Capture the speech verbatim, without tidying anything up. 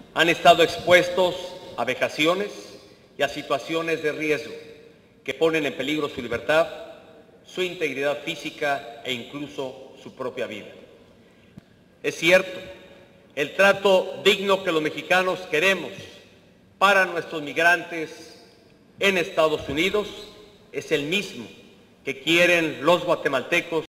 Han estado expuestos a vejaciones y a situaciones de riesgo que ponen en peligro su libertad, su integridad física e incluso su propia vida. Es cierto, el trato digno que los mexicanos queremos para nuestros migrantes en Estados Unidos es el mismo que quieren los guatemaltecos